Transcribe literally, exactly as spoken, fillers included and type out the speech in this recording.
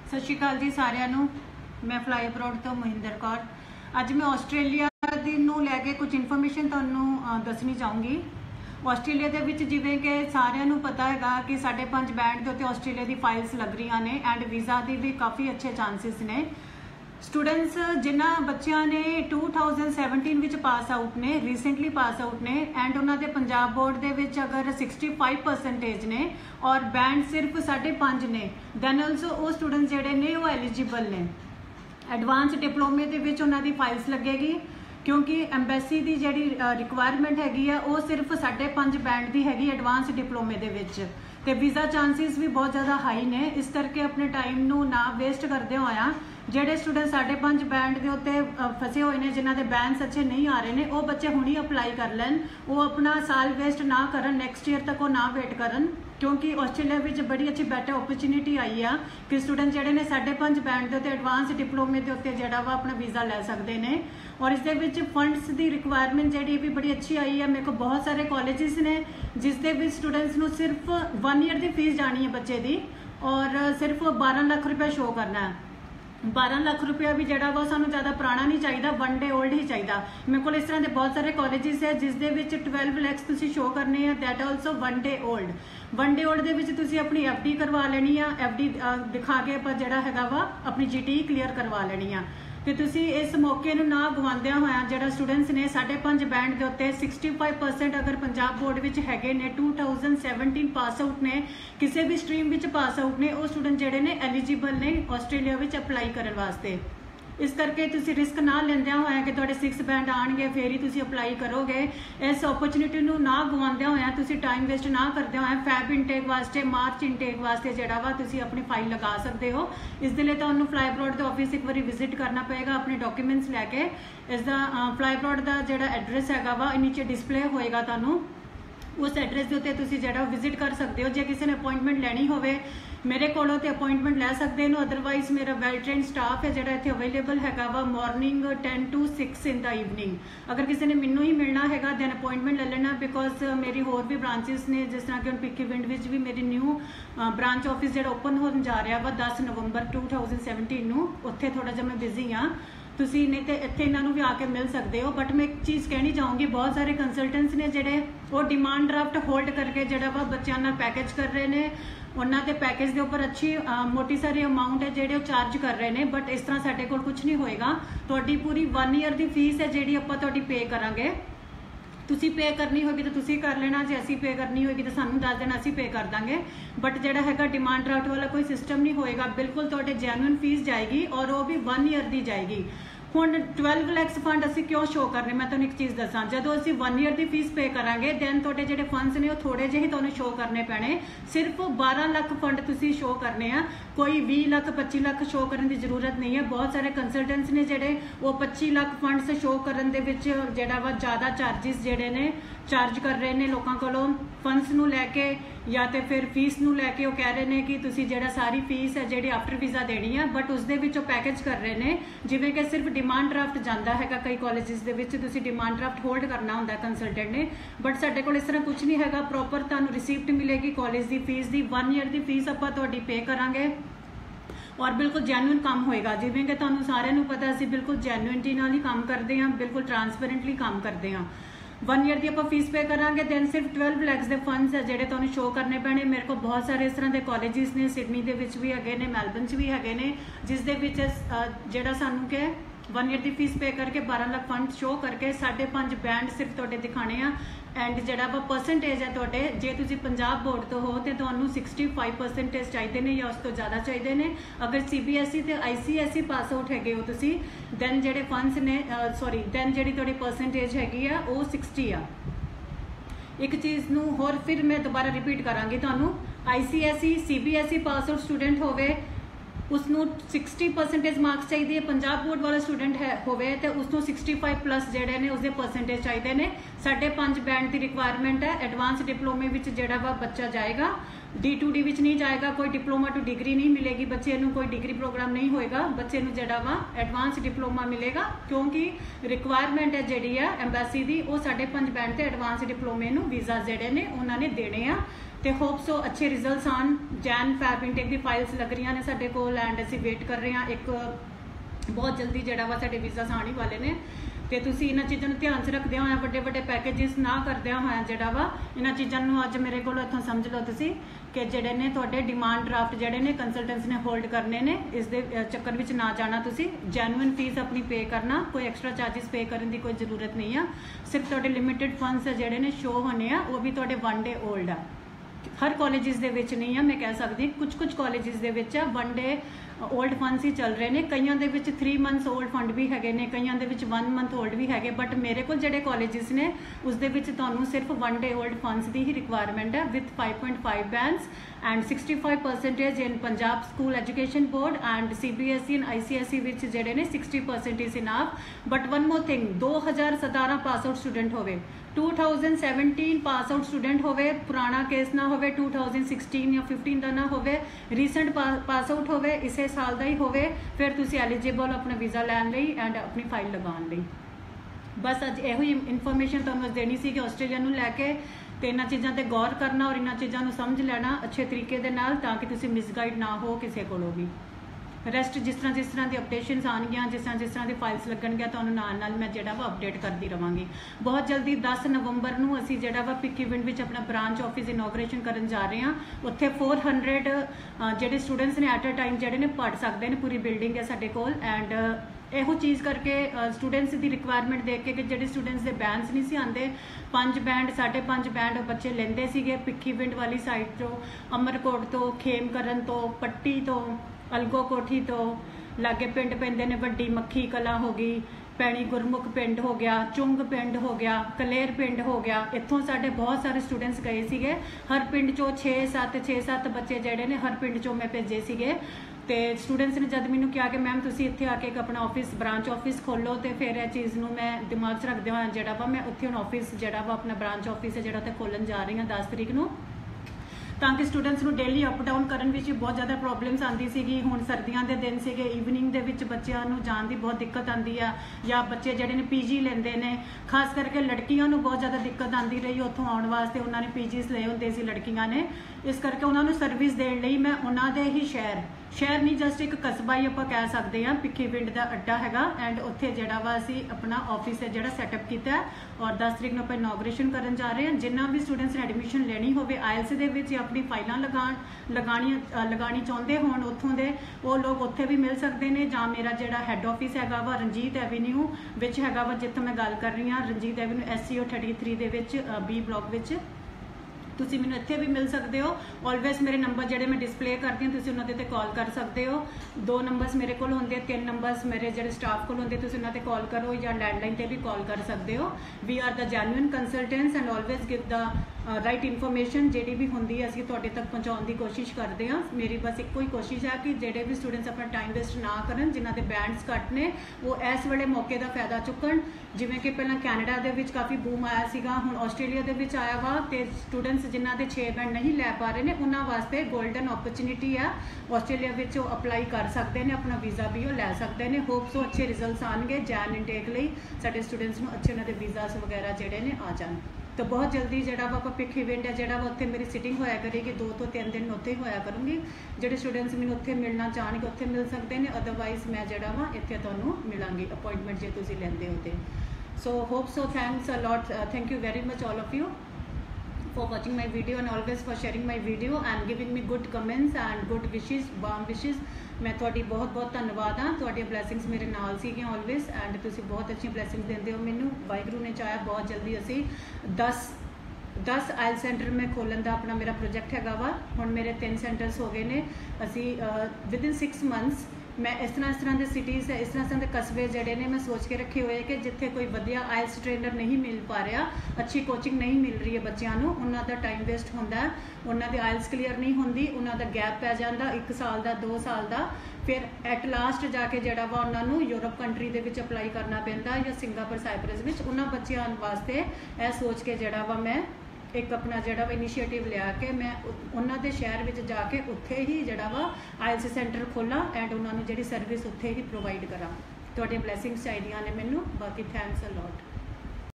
सत श्री अकाल जी सारिਆਂ ਨੂੰ। मैं फ्लाई अब्रॉड तो मोहिंदर कौर। अज मैं आस्ट्रेलिया दी नूं लैके कुछ इन्फॉर्मेशन तुहानूं दसनी चाहूँगी। आस्ट्रेलिया दे विच जिवें कि सारिਆਂ ਨੂੰ पता हैगा कि साढ़े पंज बैंड के उत्ते आस्ट्रेलिया दी फाइल्स लग रही ने एंड वीज़ा दी भी काफ़ी अच्छे चांसिस ने। स्टूडेंट्स जिन्हां बच्चों ने टू थाउजेंड सैवनटीन विच पास आउट ने, रीसेंटली पास आउट ने एंड उन्होंने पंजाब बोर्ड दे विच अगर सिक्सटी फाइव परसेंटेज ने और बैंड सिर्फ साढ़े पांच ने, दैन ऑल्सो वो स्टूडेंट जिहड़े ने वो एलिजिबल ने। एडवांस डिप्लोमे दे विच उन्हां दी फाइल्स लगेगी क्योंकि एम्बेसी की जिहड़ी रिक्वायरमेंट हैगी है वो सिर्फ साढ़े पांच बैंड की हैगी एडवांस डिप्लोमे दे विच ते वीज़ा चांसिस भी बहुत ज़्यादा हाई ने। इस करके अपने टाइम नूं ना वेस्ट करदे होया ਜਿਹੜੇ स्टूडेंट साढ़े पांच बैंड के उत्ते फसे हुए हैं, जिन्हों के बैंड्स अच्छे नहीं आ रहे हैं, वो बच्चे हुणी अपलाई कर लैन, वो अपना साल वेस्ट ना करन, नैक्सट ईयर तक वो ना वेट करन क्योंकि आस्ट्रेलिया में बड़ी अच्छी बैटर अपॉर्चुनिटी आई है कि स्टूडेंट जोड़े ने साढ़े पांच बैंड के उत्ते एडवांस डिप्लोमे के उत्ते जोड़ा वा अपना वीज़ा लै सकते हैं। और इस दे विच फंड्स की रिक्वायरमेंट जी भी बड़ी अच्छी आई है। मेरे को बहुत सारे कॉलेजिस ने जिस दे विच स्टूडेंट्स नूं सिर्फ वन ईयर की फीस जानी है बच्चे की और सिर्फ बारह लाख रुपया शो करना है। बारह लाख रुपया भी जोड़ा वा सानू ज़्यादा पुराना नहीं चाहिए, वन डे ओल्ड ही चाहिए। मेरे को इस तरह के बहुत सारे कॉलेजिस है जिस दे विच ट्वेल्व लैक्स तुसी शो करने हैं, that also one day old. One day old दे विच तुसी अपनी एफ डी करवा लेनी है, एफ डी दिखा के पर जोड़ा हैगा वा अपनी जी टी क्लीयर करवा लेनी है। तो तुसी इस मौके नूं ना गवांदिया होया जिहड़ा स्टूडेंट्स ने साढ़े पांच बैंड के उत्ते सिक्सटी फाइव परसेंट अगर पंजाब बोर्ड विच हैगे ने, two thousand seventeen pass out ने, किसी भी स्ट्रीम विच पास आउट ने, वो स्टूडेंट जिहड़े ने एलिजिबल ने आस्ट्रेलिया विच अपलाई करन वास्ते। इस करके तुसी रिस्क ना लेंदिया होया कि तुहाडे सिक्स बैंड आउणगे फिर ही तुसी अपलाई करोगे। इस अपॉर्चुनिटी नूं ना गवांदिया होया तुसी टाइम वेस्ट ना करदे होया फैब इनटेक वास्ते, मार्च इनटेक वास्ते जिहड़ा वा तुसी अपनी फाइल लगा सकते हो। इस दे लई तुहानूं फ्लाई अब्रॉड दे ऑफिस एक बारी विजिट करना पएगा अपने डॉक्यूमेंट्स लैके। इसदा फ्लाई अब्रॉड दा जिहड़ा एड्रैस हैगा वा नीचे डिस्पले होएगा, तुहानूं उस एड्रैस के उत्ते तुसी जिहड़ा विजिट कर सकते हो। जे किसी ने अपॉइंटमेंट लैनी होवे मेरे कोलों ते अपॉइंटमेंट लै सकते हो, अदरवाइज मेरा वैल ट्रेन स्टाफ है जिहड़ा इत्थे अवेलेबल हैगा वा morning ten to six in the evening. अगर किसी ने मैनू ही मिलना हैगा दैन अपॉइंटमेंट ले लेना बिकॉज मेरी होर भी ब्रांचेस ने, जिस तरह कि हुण भिक्खीविंड विच भी मेरी न्यू ब्रांच ऑफिस जिहड़ा ओपन होण जा रहा वा दस नवंबर टू थाउजेंड सैवनटीन नूं, उत्थे थोड़ा जिहा मैं बिजी हाँ। तुसी नहीं तो इत्थे इन्हों भी आके मिल सकते हो। बट मैं एक चीज़ कहनी चाहूँगी, बहुत सारे कंसलटेंट्स ने जिहड़े वो डिमांड ड्राफ्ट होल्ड करके जिहड़ा वा बच्चों नाल पैकेज कर रहे हैं, उन्होंने के पैकेज के उपर अच्छी मोटी सारी अमाउंट है जिहड़े चार्ज कर रहे हैं। बट इस तरह साडे कोल कुछ नहीं होएगा। तुहाडी पूरी वन ईयर की फीस है जिहड़ी आपां तुहाडी पे करांगे। तुसी पे करनी होगी तो तुसी कर लेना, जे असी पे करनी होगी तो सानू दस देना, असी पे कर देंगे। बट जिहड़ा हैगा डिमांड ड्राफ्ट वाला कोई सिस्टम नहीं होएगा, बिल्कुल तुहाडे जैनुअन फीस जाएगी और वो भी वन ईयर की जाएगी। हुण ट्वेल्व लैक्स फंड असी क्यों शो करने, मैं तुहानूं एक चीज़ दसां, जदों असी वन ईयर की फीस पे करांगे दैन तुहाडे जिहड़े फंड्स ने वो थोड़े जिहे तुहानूं शो करने पैणे। सिर्फ बारह लाख फंड तुसी शो करने आ, कोई भी लाख पच्ची लाख शो करने की जरूरत नहीं है। बहुत सारे कंसलटेंट्स ने जिहड़े वो पच्ची लाख फंड्स शो करन दे विच जिहड़ा वा ज़्यादा चार्जिस जिहड़े ने चार्ज कर रहे हैं लोगों कोलों फंड्स नूं लैके या तो फिर फीस नूं लैके। वो कह रहे हैं कि तुसी जिहड़ा सारी फीस है जिहड़ी आफ्टर वीज़ा देनी है, बट उस दे विच पैकेज कर रहे हैं जिवें कि सिर्फ डिमांड ड्राफ्ट जाता है। कई कॉलेजिस दे विच तुसी डिमांड ड्राफ्ट होल्ड करना होंदा कंसलटेंट ने, बट साडे कोल इस तरह कुछ नहीं हैगा। प्रॉपर तुहानूं रिसीप्ट मिलेगी कॉलेज की फीस की, वन ईयर की फीस आपां तुहाडी पे करांगे और बिल्कुल जैनुअन काम होएगा। जिवें कि तुहानूं सारिਆਂ ਨੂੰ पता असीं बिल्कुल जैनुअनिटी नाल ही काम करते हैं, बिल्कुल ट्रांसपेरेंटली काम करते हैं। वन ईयर की आप फीस पे करांगे दैन सिर्फ ट्वेल्व लैक्स के फंड्स है जिहड़े तुहानूं शो करने पैणे। मेरे को बहुत सारे इस तरह के कॉलेजिस ने, सिडनी दे विच भी हैगे ने, मैलबर्न च भी हैगे ने, जिस दे विच जिहड़ा सानूं कि वन ईयर की फीस पे करके बारह लाख फंड शो करके साढ़े पांच बैंड सिर्फ तुहाडे दिखाने आ। एंड जिहड़ा वा परसेंटेज है तुहाडे, जे तुसी पंजाब बोर्ड तो हो तो तुहानूं सिक्सटी फाइव परसेंटेज चाहिए ने या उस तो ज़्यादा चाहिए ने। अगर सी बी एस ई तो आई C S E pass out हैगे हो तुसी, दैन जिहड़े फंड्स ने सॉरी दैन जिहड़ी तुहाडी परसेंटेज हैगी आ वो सिक्सटी आ। एक चीज़ नूं होर फिर मैं दोबारा रिपीट करांगी तुहानूं, I C S E C B S E pass out student होवे उसनों सिक्सटी परसेंटेज मार्क्स चाहिए, पंजाब बोर्ड वाला स्टूडेंट है होवे तो उसनों सिक्सटी फाइव प्लस जिहड़े ने उसके परसेंटेज चाहिए ने। साढ़े पांच बैंड की रिक्वायरमेंट है। एडवांस डिप्लोमे विच जिहड़ा वा बच्चा जाएगा, डी टू डी विच नहीं जाएगा, कोई डिप्लोमा टू डिग्री नहीं मिलेगी बच्चे नूं, कोई डिग्री प्रोग्राम नहीं होएगा, बच्चे नूं जिहड़ा वा एडवांस डिप्लोमा मिलेगा क्योंकि रिक्वायरमेंट है जिहड़ी है एम्बेसी दी वो साढ़े पांच बैंड ते एडवांस डिप्लोमे नूं वीज़ा जिहड़े ने उन्होंने देने आ। तो होप सो अच्छे रिजल्ट्स आन। जैन फैब इनटेक की फाइल्स लग रही ने साडे कोल एंड असीं वेट कर रहे हैं। एक बहुत जल्दी जिहड़ा वा साडे वीज़ास आने वाले ने तो तुसीं इन्हां चीज़ों नूं ध्यान च रखदे होए वड्डे वड्डे पैकेजिस ना करदे होए जिहड़ा वा इन्हां चीज़ों नूं अज मेरे कोल इत्थों समझ लो तुसीं कि जिहड़े ने तुहाडे डिमांड ड्राफ्ट जिहड़े ने कंसलटेंट्स ने होल्ड करने ने इस दे चक्कर विच ना जाना। तुसीं जैनुइन फीस अपनी पे करना, कोई एक्स्ट्रा चार्जिस पे करने की कोई जरूरत नहीं है। सिर्फ तुहाडे लिमिटेड फंड्स जिहड़े ने शो होने आ वो भी तुहाडे वन डे ओल्ड आ। हर कॉलेजिस दे विच नहीं है, मैं कह सकती कुछ कुछ कॉलेजिस दे विच वन डे ओल्ड फंड्स ही चल रहे हैं। कईयां दे विच थ्री मंथ्स ओल्ड फंड भी हैगे ने, कईयां दे विच वन मंथ ओल्ड भी हैगे। बट मेरे को जिहड़े कॉलेजिस ने उस दे विच तुहानूं सिर्फ वन डे ओल्ड फंड्स की ही रिक्वायरमेंट है with five point five bands and sixty five percentage in Punjab School Education Board and C B S E and I C S E विच जिहड़े ने sixty percent is enough. But one more thing, दो हज़ार सतारह pass out student होवे, two thousand seventeen pass out student होवे, पुराना case ना होवे, टू थाउजेंड सिक्सटीन या फिफ्टीन का ना होवे, रीसेंट पास आउट होवे, इसे साल का ही होवे, फिर तुसी एलिजिबल अपना वीज़ा लैन लई एंड अपनी फाइल लगाउण लई। बस अज इहो ही इन्फॉर्मेशन तुहानूं देनी सी कि आस्ट्रेलिया नूं लैके तो इन्हां चीज़ों ते गौर करना और इन्हां चीज़ों नूं समझ लेना अच्छे तरीके दे नाल ताकि तुसी मिसगाइड ना हो किसी कोलों भी। रैसट जिस तरह जिस तरह की अपडेशनस आनगियां, जिस तरह जिस तरह की फाइल्स लगणगियां तुहानूं नाल नाल मैं जिहड़ा वा अपडेट करती रहांगी। बहुत जल्दी दस नवंबर नूं असीं जिहड़ा वा भिक्कीविंड विच अपना ब्रांच ऑफिस इनोग्रेशन करन जा रहे हां। उत्थे फोर हंड्रैड जिहड़े स्टूडेंट्स ने एट अ टाइम जिहड़े ने पढ़ सकते हैं, पूरी बिल्डिंग है साडे कोल एंड ਇਹੋ चीज़ करके स्टूडेंट्स की रिक्वायरमेंट देख के कि ਜਿਹੜੇ स्टूडेंट्स के बैंड्स नहीं सी आते, पंज बैंड साढ़े पंज बैंड बच्चे लेंदे सीगे भिक्कीविंड वाली साइड तो, अमरकोट तो, खेमकरन तो, पट्टी तो, अलगो कोठी तो, लागे पिंड पैंदे ने वड्डी मक्खी कला हो गई, पैणी गुरमुख पिंड हो गया, चुंग पिंड हो गया, कलेर पिंड हो गया। इत्थों साढ़े बहुत सारे स्टूडेंट्स गए सीगे। हर पिंड चो छे सत्त छे सत्त बच्चे जिहड़े ने हर पिंड चो मैं भेजे सीगे। तो स्टूडेंट्स ने जब मैंने कहा कि मैम तुसी इत्थे आके एक अपना ऑफिस ब्रांच ऑफिस खोलो, तो फिर यह चीज़ नूं मैं दिमाग च रखदे होए जिहड़ा वा मैं उत्थे हुण ऑफिस जिहड़ा वा अपना ब्रांच ऑफिस है जिहड़ा उत्थे खोलन जा रही हां दस तरीक नूं, ताकि स्टूडेंट्स नूं डेली अप डाउन करन विच बहुत ज़्यादा प्रॉब्लम्स आती सी। हुण सर्दियों के दिन सीगे, ईवनिंग दे विच बच्चिआं नूं जाण दी बहुत दिक्कत आती है, या बच्चे जिहड़े ने पीजी लेंदे ने, खास करके लड़कियां नूं बहुत ज़्यादा दिक्कत आती रही उत्थों आउण वास्ते। उन्होंने पीजीस लए हुंदे सी लड़कियां ने, इस करके उन्होंने सर्विस देण लई मैं उन्हां दे ही शहर शहर नहीं जस्ट एक कस्बा ही आप कह सकते हैं, भिक्कीविंड का अड्डा हैगा एंड उत्थे जिहड़ा वा असीं अपना ऑफिस है जिहड़ा सैटअप कीता है और दस तरीक नूं आपां इनोग्रेशन करन जा रहे हैं। जिन्ना भी स्टूडेंट्स ने एडमिशन लेनी होवे आयल्स दे विच अपनी फाइलां लगाण लगाणी लगाणी चाहुंदे होण उत्थों दे, वो लोग उत्थे भी मिल सकते हैं। जां मेरा जिहड़ा हैड ऑफिस हैगा वा रंजीत एवेन्यू विच हैगा वा, जित्थों मैं गल कर रही हाँ Ranjit Avenue S C O thirty three दे विच बी ब्लॉक विच तुसी मैनूं इत्थे भी मिल सकते हो। ऑलवेज मेरे नंबर जिहड़े मैं डिस्पले करती हूँ तुसी उन्हां ते कॉल कर सकते हो। दो नंबर्स मेरे कोल होंदे, तीन नंबर्स मेरे जिहड़े स्टाफ कोल होंदे, तुसी उन्हां ते कॉल करो या लैंडलाइन ते भी कॉल कर सकते हो। We are the genuine consultants and always give the right information जिहड़ी भी होंदी है असीं तुहाडे तक पहुँचाउण दी कोशिश करते हैं। मेरी बस इक्को ही कोशिश है कि जिहड़े भी स्टूडेंट्स अपना टाइम वेस्ट ना करन, जिन्हां दे बैंड्स घट ने वो इस वेले मौके का फायदा चुकण। जिवें कि पहलां कैनेडा दे विच काफ़ी बूम आया सीगा, हुण आस्ट्रेलिया दे विच आया वा, ते स्टूडेंट्स जिन्हां दे छे बैंड नहीं लै पा रहे हैं उन्हां वास्ते गोल्डन अपॉर्चुनिटी है। आस्ट्रेलिया विच वो अपलाई कर सकते हैं, अपना वीज़ा भी वो लै सकते हैं। होप सो अच्छे रिजल्ट्स आएंगे जैन इनटेक लई, साडे स्टूडेंट्स नूं अच्छे उन्हां दे वीज़ास वगैरह जिहड़े ने आ जाण। तो बहुत जल्दी जिहड़ा वा भिक्कीविंड है जिहड़ा वा उत्थे मेरी सिटिंग होया करेगी, दो तो तीन दिन उत्थे होया करूँगी। जिहड़े स्टूडेंट्स मैनूं उत्थे मिलना चाहणगे उत्थे मिल सकते हैं, अदरवाइज मैं जिहड़ा वा इत्थे तुहानूं मिलांगी अपॉइंटमेंट जे तुसीं लैंदे हो ते। So hope so thanks a lot, thank you very much all of you for watching my video and always for sharing my video and giving me good comments and good wishes, warm wishes। मैं तुहाडी बहुत बहुत धन्नवाद हाँ, तुहाडी blessings मेरे नाल सीगियां always and तुसीं बहुत अच्छी ब्लैसिंग्स देंदे हो मैनूं। वाहिगुरू ने चाहा बहुत जल्दी असीं दस दस आयल सेंटर में खोलन का अपना मेरा प्रोजेक्ट हैगा वा। हुण मेरे तीन सेंटर्स हो गए ने, असीं विद इन सिक्स मंथ्स मैं इस तरह इस तरह के सिटीज़ है, इस तरह तरह के कस्बे जड़े ने मैं सोच के रखे हुए कि जिथे कोई वधिया आयल्स ट्रेनर नहीं मिल पा रहा, अच्छी कोचिंग नहीं मिल रही है बच्चों को, उन्होंने टाइम वेस्ट होंदा, उन्होंने आयल्स क्लीयर नहीं होंदी, उन्होंने गैप पै जाता एक साल का दो साल का, फिर एट लास्ट जाके जड़ा वा उन्होंने यूरोप कंट्री दे विच अपलाई करना पैंदा या सिंगापुर साइप्रस विच। उन्होंने बच्चों वास्ते यह सोच के जड़ा वा मैं एक अपना जड़ा वा इनिशिएटिव लिया कि मैं उन्होंने शहर में जाके उत्थे ही जड़ा वा आयल्स सेंटर खोला एंड उन्होंने जी सर्विस उत्थे ही प्रोवाइड करा। तुहाडे ब्लैसिंग्स चाहिए ने मैनू, बाकी थैंक्स अ लॉट।